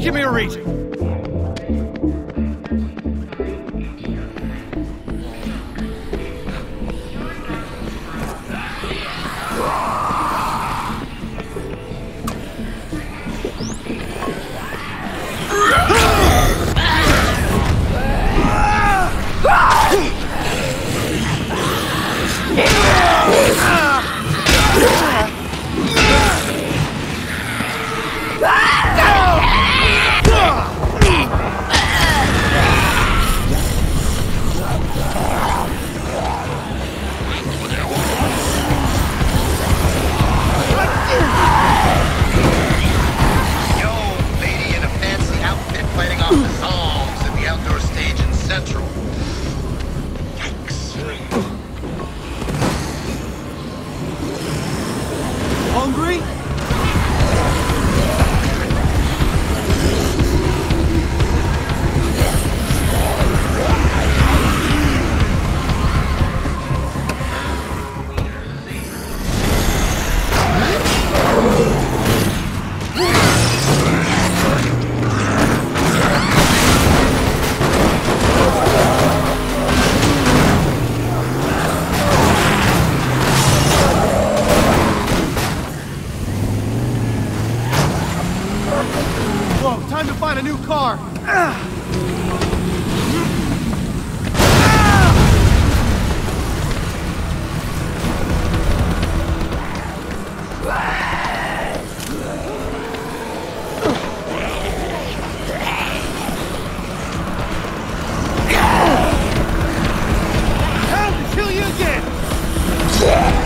Give me a reason. Hungry? Whoa, time to find a new car! Time to kill you again!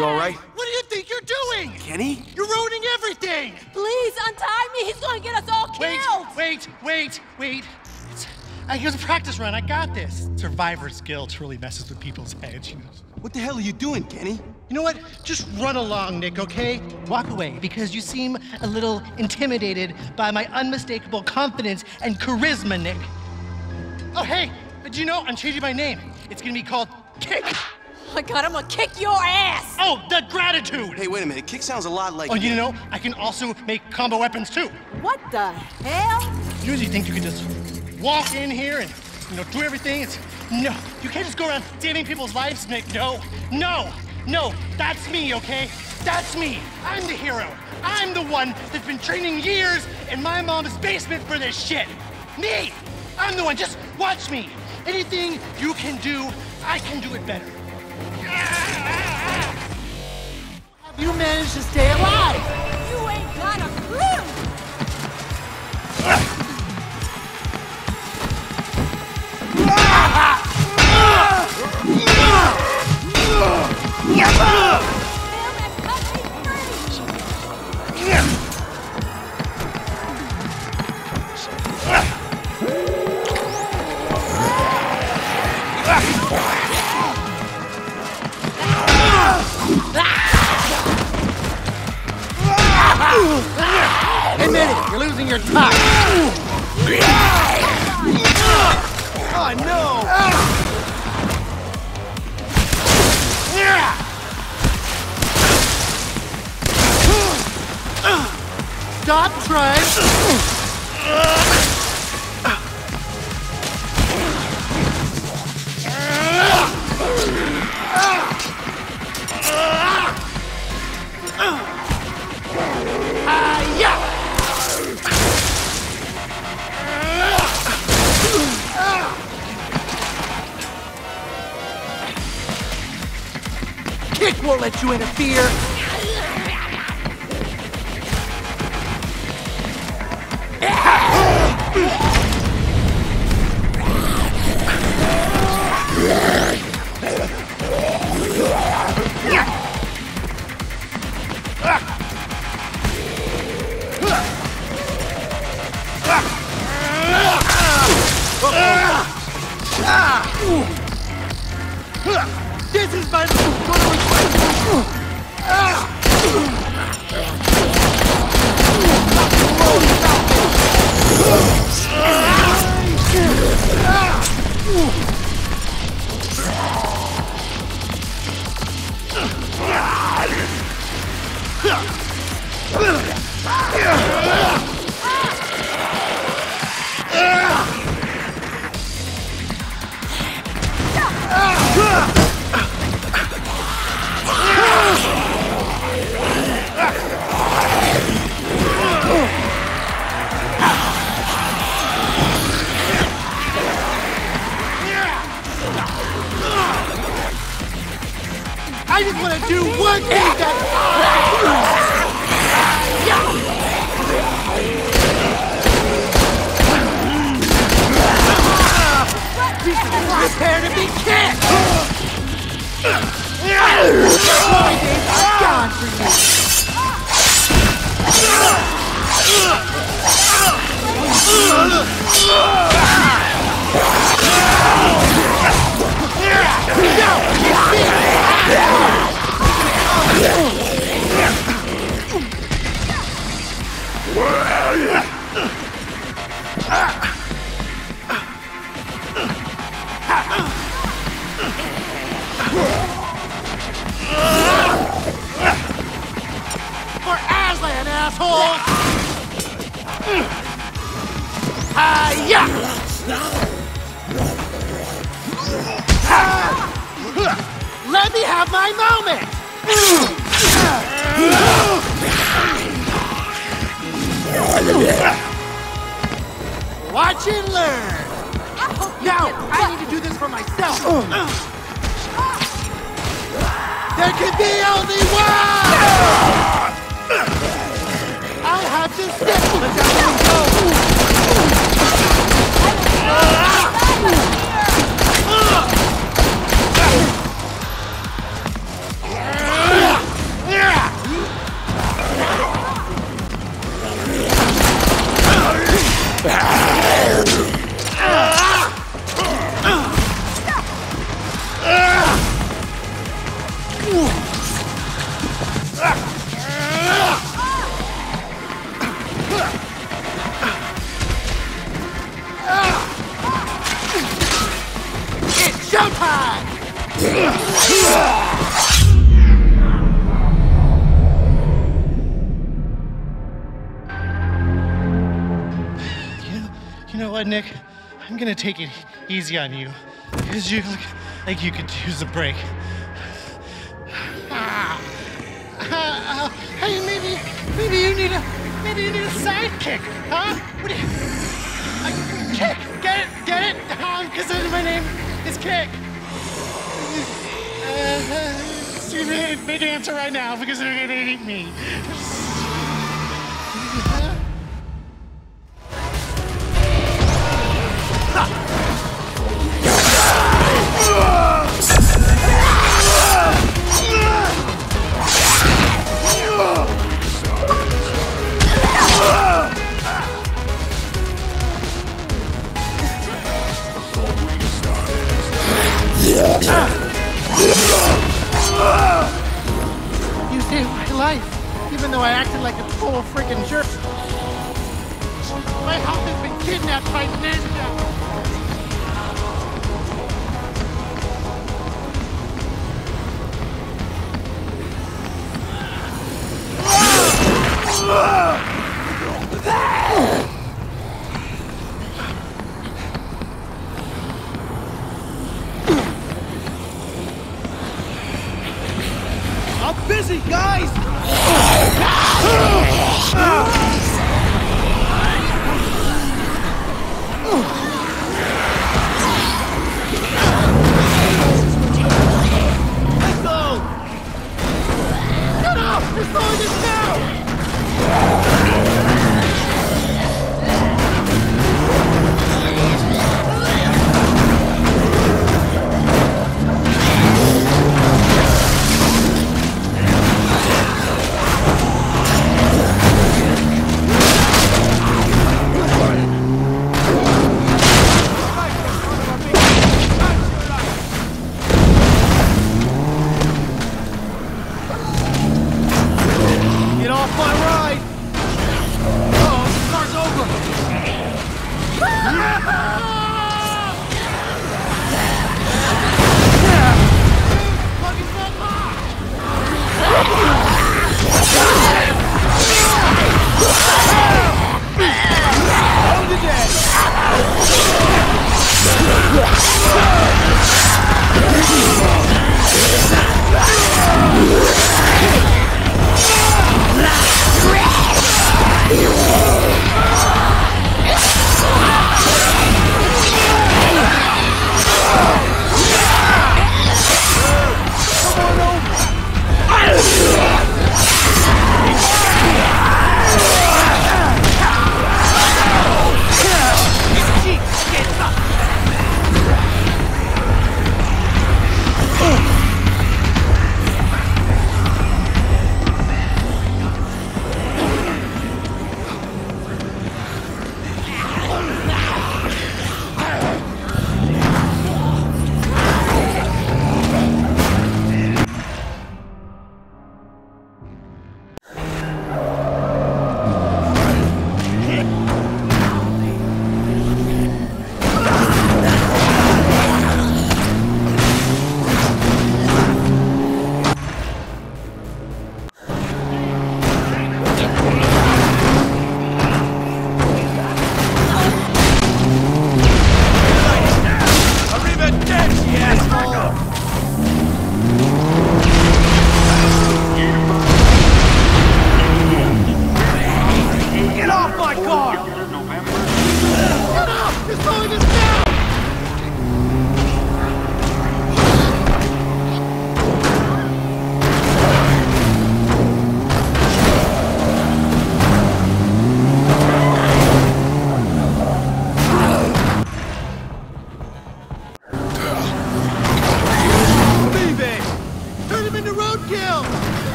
You all right? What do you think you're doing? Kenny? You're ruining everything! Please untie me. He's going to get us all killed. Wait. It was a practice run. I got this. Survivor's guilt really messes with people's heads, you know. What the hell are you doing, Kenny? You know what? Just run along, Nick, okay? Walk away, because you seem a little intimidated by my unmistakable confidence and charisma, Nick. Oh, hey, did you know I'm changing my name? It's gonna be called Kick. Oh my God, I'm going to kick your ass. Oh, the gratitude! Hey, wait a minute. Kick sounds a lot like... Oh, you know, I can also make combo weapons, too. What the hell? You usually think you could just walk in here and, you know, do everything. No, you can't just go around saving people's lives, Nick. No, that's me, okay? That's me. I'm the hero. I'm the one that's been training years in my mom's basement for this shit. Me! I'm the one. Just watch me. Anything you can do, I can do it better. Have you managed to stay alive? You ain't got a clue. Admit it, you're losing your touch. Oh, no! Stop trying. Kick won't let you interfere. This is my I just want to do one thing that... Prepare to be kicked! My days are gone for you! For Aslan, asshole! Let me have my moment! Watch and learn! Now, I need to do this for myself! There can be only one! I have to step to the You know what, Nick? I'm gonna take it easy on you. Because you look like you could use a break. Hey, maybe you need a sidekick, huh? What do you... Kick! Get it? Because my name is Kick. Big answer right now because they're gonna eat me. You saved my life, even though I acted like a total freaking jerk. My house has been kidnapped by Ninja. I'm busy, guys! Let's go! Get off! We're slowing this down!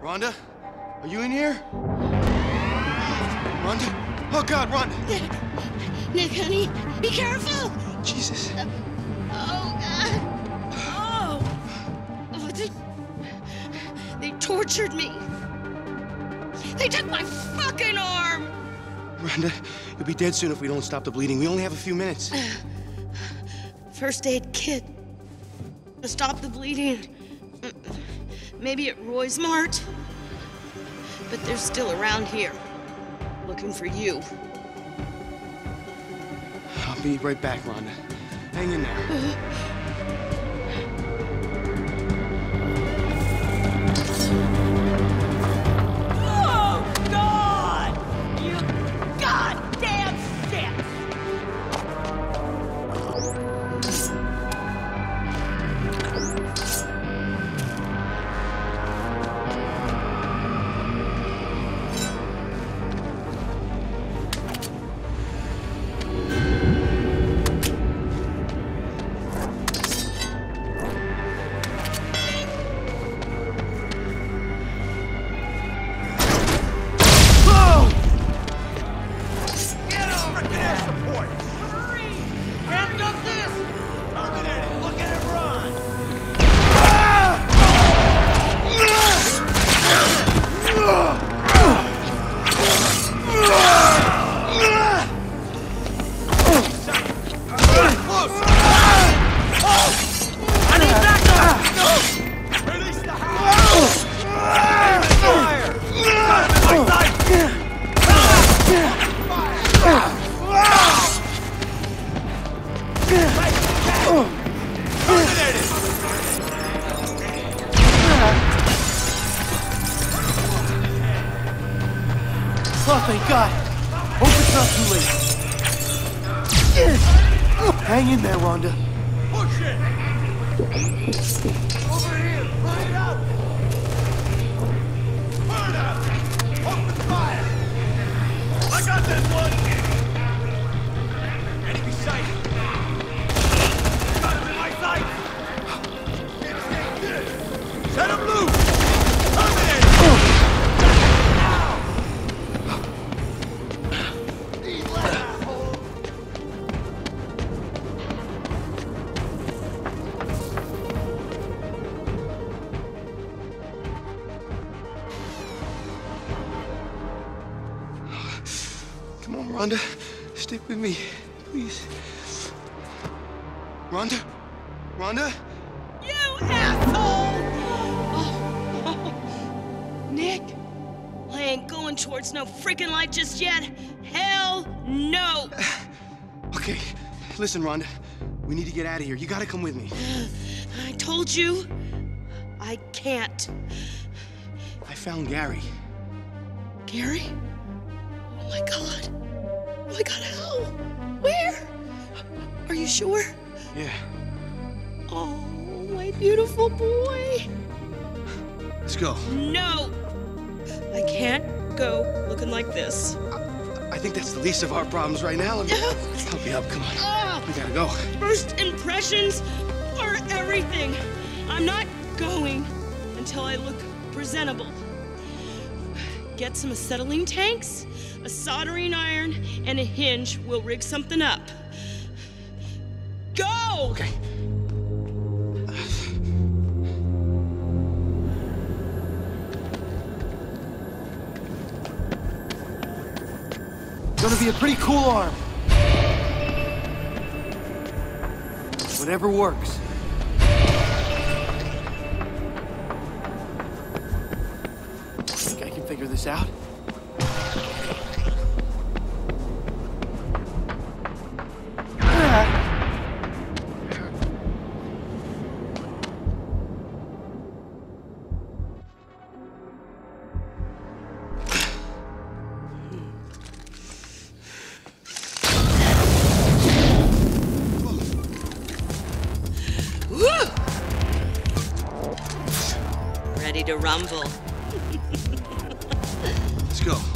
Rhonda? Are you in here? Rhonda? Oh, God, Rhonda! Nick, honey, be careful! Jesus. Oh, God. Oh. They tortured me. They took my fucking arm! Rhonda, you'll be dead soon if we don't stop the bleeding. We only have a few minutes. First aid kit. To stop the bleeding. Maybe at Roy's Mart. But they're still around here. Looking for you. I'll be right back, Rhonda. Hang in there. Oh, God! You goddamn shit! Oh, thank God. Hope it's not too late. Hang in there, Rhonda. Push it! Over here! Line it up! Burn up! Open fire! I got this one! Enemy sight! Got him in my sight! Can't take this! Set him loose! Terminate! Come on, Rhonda. Stick with me, please. Rhonda? Rhonda? You asshole! Oh. Nick, I ain't going towards no freaking light just yet. Hell no! Okay, listen, Rhonda. We need to get out of here. You gotta come with me. I told you, I can't. I found Gary. Gary? Oh my God. Oh my God, how? Where? Are you sure? Yeah. Oh, my beautiful boy. Let's go. No! I can't go looking like this. I think that's the least of our problems right now. Help me up, come on. Oh, We gotta go. first impressions are everything. I'm not going until I look presentable. Get some acetylene tanks, a soldering iron, and a hinge. We'll rig something up. Go! Okay. Gonna be a pretty cool arm. Whatever works. Think I can figure this out? Woo! Ready to rumble. Let's go.